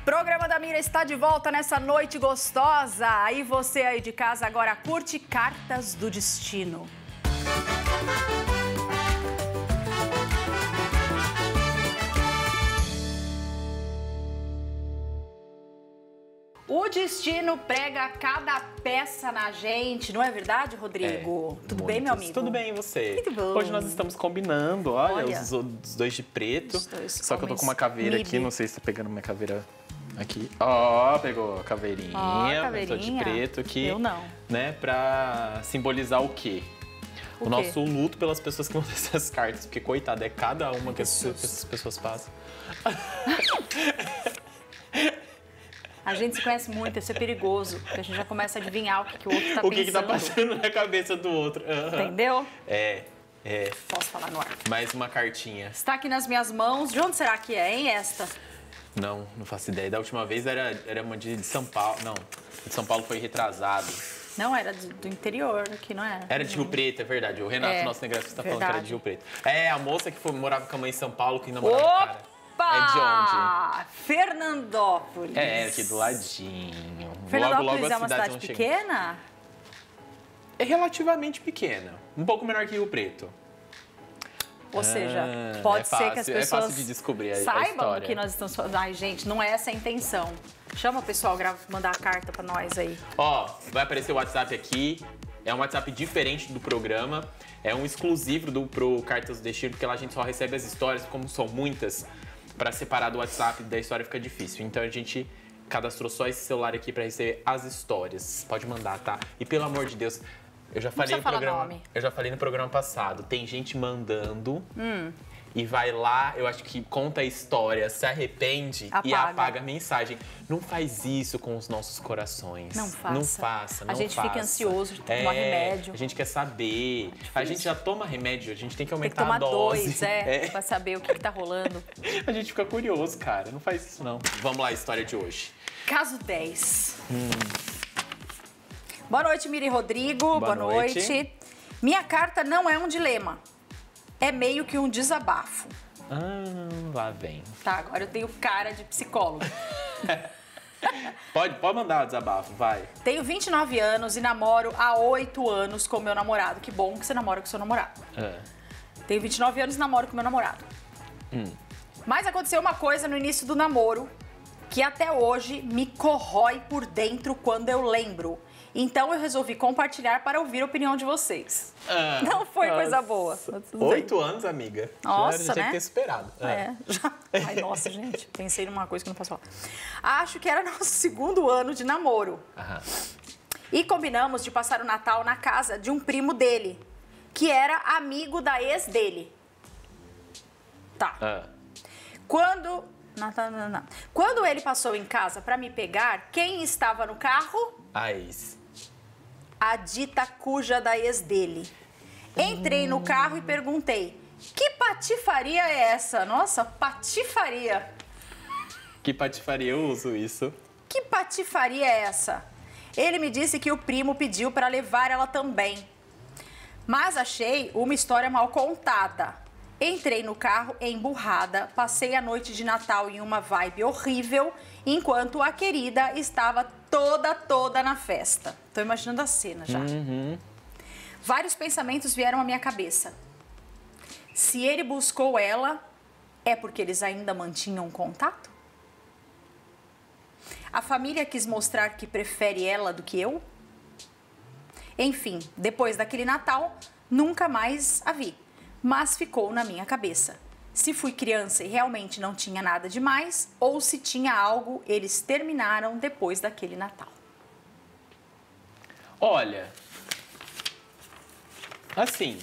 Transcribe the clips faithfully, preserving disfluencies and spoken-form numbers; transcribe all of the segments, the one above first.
Programa da Mira está de volta nessa noite gostosa. Aí você aí de casa agora curte Cartas do Destino. O destino prega cada peça na gente, não é verdade, Rodrigo? É, Tudo muitos. bem, meu amigo? Tudo bem, e você? Muito bom. Hoje nós estamos combinando, olha, Olha. Os, os dois de preto. Os dois Só que eu tô homens com uma caveira M I B. aqui, não sei se tá pegando minha caveira aqui. Ó, pegou a caveirinha, Ó, mas tô caveirinha. de preto aqui. Eu não. Né, pra simbolizar o quê? O O, quê? nosso luto pelas pessoas que mandam essas cartas, porque, coitada, é cada uma que, essas, susto. que essas pessoas passam. A gente se conhece muito, isso é perigoso, porque a gente já começa a adivinhar o que, que o outro tá o pensando. que que tá passando na cabeça do outro. Aham. Entendeu? É, é. Posso falar no ar. Mais uma cartinha. Está aqui nas minhas mãos. De onde será que é, hein, esta? Não, não faço ideia. Da última vez era, era uma de São Paulo. Não, de São Paulo foi retrasado. Não, era do, do interior aqui, não era? Era de Rio Preto, é verdade. O Renato, É, nosso negrafista, tá falando que era verdade. de Rio Preto. É, a moça que foi, morava com a mãe em São Paulo, que namorava o cara. Opa! É de onde? Fernandópolis. É, aqui do ladinho. Fernandópolis logo, logo é a uma cidade cidade onde chega. pequena? É relativamente pequena. Um pouco menor que Rio Preto. Ou seja, Ah, pode é ser que as fácil, é pessoas fácil de descobrir a- a saibam história. o que nós estamos falando. Ai, gente, não é essa a intenção. Chama o pessoal, grava, mandar a carta pra nós aí. Ó, vai aparecer o WhatsApp aqui. É um WhatsApp diferente do programa. É um exclusivo do, pro Cartas do Destino, porque lá a gente só recebe as histórias, como são muitas, pra separar do WhatsApp da história fica difícil. Então a gente cadastrou só esse celular aqui pra receber as histórias. Pode mandar, tá? E pelo amor de Deus, eu já falei precisa no falar programa. nome. Eu já falei no programa passado. Tem gente mandando. Hum. E vai lá, eu acho que conta a história, se arrepende e Apaga. apaga a mensagem. Não faz isso com os nossos corações. Não faça. Não faça, não A gente faça. fica ansioso de tomar remédio. A gente quer saber. A gente já toma remédio, a gente tem que Tem que aumentar tomar a dose. dois, é, pra saber o que, que tá rolando. A gente fica curioso, cara. Não faz isso, não. Vamos lá, a história de hoje. Caso dez. Hum. Boa noite, Miri e Rodrigo. Boa noite. noite. Minha carta não é um dilema. É meio que um desabafo. Ah, lá vem. Tá, agora eu tenho cara de psicólogo. Pode, pode mandar o desabafo, vai. Tenho vinte e nove anos e namoro há oito anos com meu namorado. Que bom que você namora com seu namorado. Ah. Tenho vinte e nove anos e namoro com meu namorado. Hum. Mas aconteceu uma coisa no início do namoro que até hoje me corrói por dentro quando eu lembro. Então eu resolvi compartilhar para ouvir a opinião de vocês. Ah, Não foi nossa. coisa boa. mas tudo bem. Oito anos, amiga. Nossa, já, já tinha né? que ter superado. Ah. É, já. Ai, nossa, gente, pensei numa coisa que não posso falar. Acho que era nosso segundo ano de namoro. Aham. E combinamos de passar o Natal na casa de um primo dele, que era amigo da ex dele. Tá. Ah. Quando... Natal, não, não. Quando ele passou em casa para me pegar, quem estava no carro? A ex. A dita cuja da ex dele. Entrei no carro e perguntei, que patifaria é essa? Nossa, patifaria. Que patifaria eu uso isso? Que patifaria é essa? Ele me disse que o primo pediu para levar ela também. Mas achei uma história mal contada. Entrei no carro emburrada, passei a noite de Natal em uma vibe horrível, enquanto a querida estava toda, toda na festa. Tô imaginando a cena já. Uhum. Vários pensamentos vieram à minha cabeça. Se ele buscou ela, é porque eles ainda mantinham contato? A família quis mostrar que prefere ela do que eu? Enfim, depois daquele Natal, nunca mais a vi. Mas ficou na minha cabeça. Se fui criança e realmente não tinha nada demais, ou se tinha algo, eles terminaram depois daquele Natal. Olha, assim,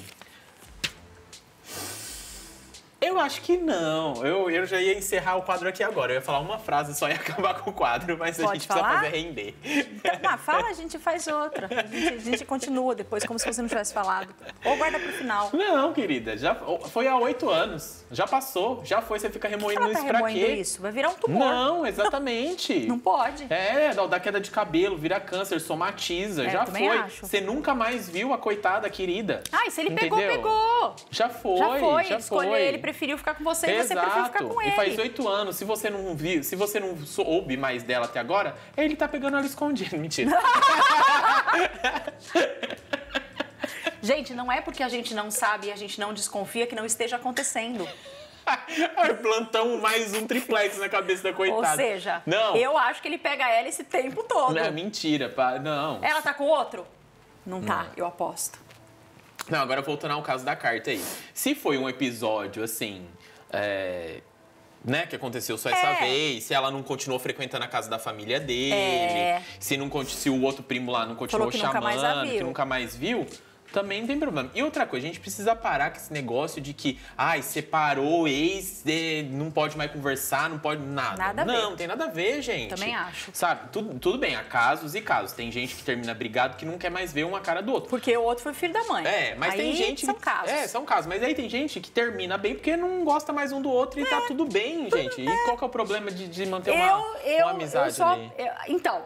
eu acho que não. Eu, eu já ia encerrar o quadro aqui agora. Eu ia falar uma frase só ia acabar com o quadro, mas a Pode gente falar? precisa fazer render. Então, ah, fala, a gente faz outra. A gente, a gente continua depois, como se você não tivesse falado. Ou guarda pro final. Não, querida, já foi há oito anos. Já passou, já foi. Você fica remoendo Ela tá isso pra remoendo quê? isso? Vai virar um tumor. Não, exatamente. Não pode. É, dá dá queda de cabelo, vira câncer, somatiza. É, já eu também foi. acho. Você nunca mais viu a coitada querida. Ai, se ele Entendeu? pegou, pegou. Já foi, Já foi, já ele escolheu, foi. ele preferiu ficar com você Exato. e você preferiu ficar com ele. E faz oito anos, se você não viu, se você não soube mais dela até agora, ele tá pegando ela escondida. Mentira. Gente, não é porque a gente não sabe e a gente não desconfia que não esteja acontecendo. Plantão mais um triplex na cabeça da coitada. Ou seja, não. eu acho que ele pega ela esse tempo todo. Não, é mentira, pá. Não. Ela tá com outro? Não tá, Não. eu aposto. Não, agora voltando ao caso da carta aí. Se foi um episódio, assim, é, né, que aconteceu só essa É. vez, se ela não continuou frequentando a casa da família dele, É. se, não, con- se o outro primo lá não continuou Falou que chamando, nunca mais a que viu. nunca mais viu, também não tem problema. E outra coisa, a gente precisa parar com esse negócio de que, ai, separou, ex, eh, não pode mais conversar, não pode nada. Nada a ver. Não, tem nada a ver, gente. Também acho. Sabe, tudo, tudo bem, há casos e casos. Tem gente que termina brigado que não quer mais ver uma cara do outro. Porque o outro foi filho da mãe. É, mas Aí tem gente... são que- casos. É, são casos. Mas aí tem gente que termina bem porque não gosta mais um do outro e tá tudo bem, gente. E qual que é o problema de, de manter uma, eu, eu, uma amizade eu só, ali? eu- então,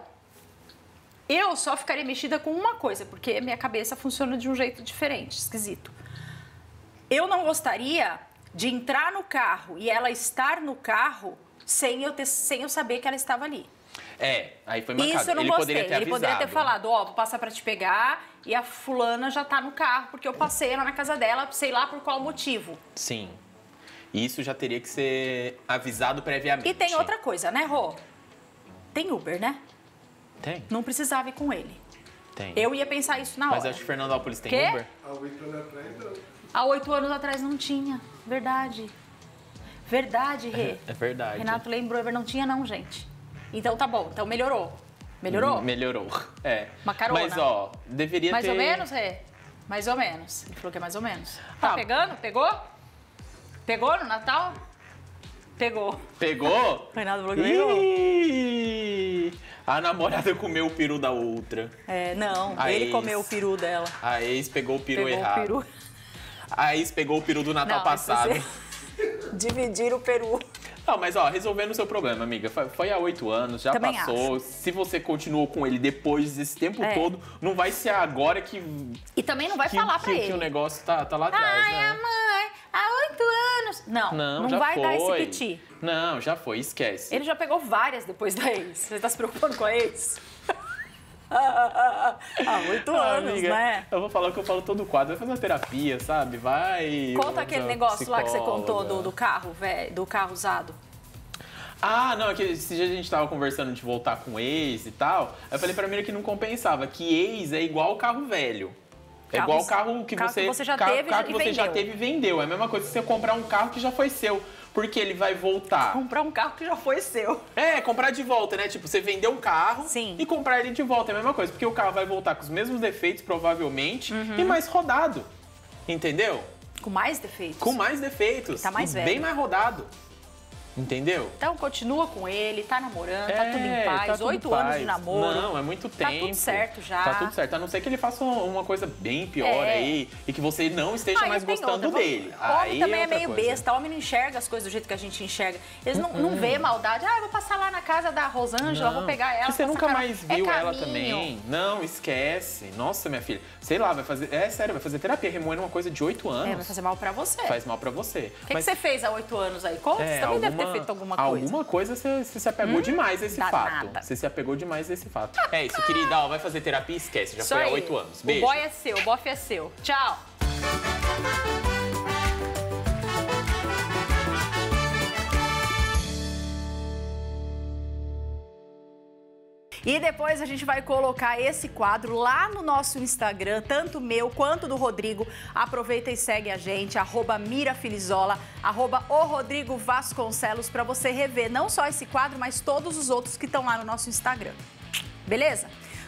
eu só ficaria mexida com uma coisa, porque minha cabeça funciona de um jeito diferente, esquisito. Eu não gostaria de entrar no carro e ela estar no carro sem eu, ter, sem eu saber que ela estava ali. É, aí foi mancado. Isso eu não Ele gostei. poderia ter Ele poderia ter avisado. falado, ó, vou passar pra te pegar e a fulana já tá no carro, porque eu passei lá na casa dela, sei lá por qual motivo. Sim. Isso já teria que ser avisado previamente. E tem outra coisa, né, Rô? Tem Uber, né? Tem, Não precisava ir com ele. tem. Eu ia pensar isso na Mas hora. acho que Fernandópolis tem Quê? Uber. Há oito anos atrás, não. Há oito anos atrás não tinha. Verdade. Verdade, Rê. É verdade. Renato lembrou, Uber não tinha não, gente. Então tá bom, então melhorou. Melhorou? Melhorou. É. Uma carona. Mas, ó, deveria Mais ter... ou menos, Rê? Mais ou menos. Ele falou que é mais ou menos. Tá Ah. pegando? Pegou? Pegou no Natal? Pegou. Pegou? O Renato falou que pegou. Ih, a namorada comeu o peru da outra. É, não, A ele ex. comeu o peru dela. A ex pegou o peru Pegou errado. o peru. A ex pegou o peru do Natal Não, passado. isso Dividir o peru. Não, mas ó, resolvendo o seu problema, amiga. Foi, foi há oito anos, já Também passou. Se você continuou com ele depois desse tempo É. todo, não vai ser agora que, E também não vai que, falar que, pra que ele. o negócio tá, tá lá atrás, Ai, né? a mãe, há oito anos. Não, Não, não já vai foi. dar esse piti. Não, já foi, esquece. Ele já pegou várias depois da ex. Você tá se preocupando com a ex? Há oito Ah, anos, amiga, né? Eu vou falar o que eu falo todo quadro. Vai fazer uma terapia, sabe? Vai. Conta aquele uma negócio lá que você psicóloga. contou do, do carro, velho, do carro usado. Ah, não, é que esse dia a gente tava conversando de voltar com ex e tal. Eu falei pra mim que não compensava, que ex é igual carro velho. É Carro- igual o carro que carro você, que você já carro, teve carro e que você já vendeu. teve e vendeu. É a mesma coisa que você comprar um carro que já foi seu. Porque ele vai voltar. Comprar um carro que já foi seu. É, comprar de volta, né? Tipo, você vendeu um carro Sim. e comprar ele de volta. É a mesma coisa, porque o carro vai voltar com os mesmos defeitos, provavelmente, Uhum. e mais rodado. Entendeu? Com mais defeitos. Com mais defeitos. Tá mais e velho. bem mais rodado. Entendeu? Então continua com ele, tá namorando, tá tudo em É, paz. tá tudo Oito paz. anos de namoro. Não, é muito Tá tempo. tudo certo já. Tá tudo certo. A não ser que ele faça uma coisa bem pior É. aí e que você não esteja Aí mais tem gostando outra. dele. Homem Aí também é outra meio coisa. besta. Homem não enxerga as coisas do jeito que a gente enxerga. Eles não, não vê maldade. Ah, eu vou passar lá na casa da Rosângela, Não. vou pegar ela. Que você passar nunca cara- mais É viu ela caminho. também. Não, esquece. Nossa, minha filha. Sei lá, vai fazer. É sério, vai fazer terapia, remoendo uma coisa de oito anos. É, vai fazer mal pra você. Faz mal pra você. O que, que você fez há oito anos aí? Conta, É, você também deve ter alguma- feito alguma coisa. Alguma coisa você, você se apegou demais a esse danada. fato. Você se apegou demais a esse fato. É isso, querida. Ó, vai fazer terapia, esquece. Já Isso foi há aí. oito anos. O Beijo. boy é seu, o bofe é seu. Tchau. E depois a gente vai colocar esse quadro lá no nosso Instagram, tanto meu quanto do Rodrigo. Aproveita e segue a gente, arroba Mirafilizola, arroba o Rodrigo Vasconcelos, para você rever não só esse quadro, mas todos os outros que estão lá no nosso Instagram. Beleza?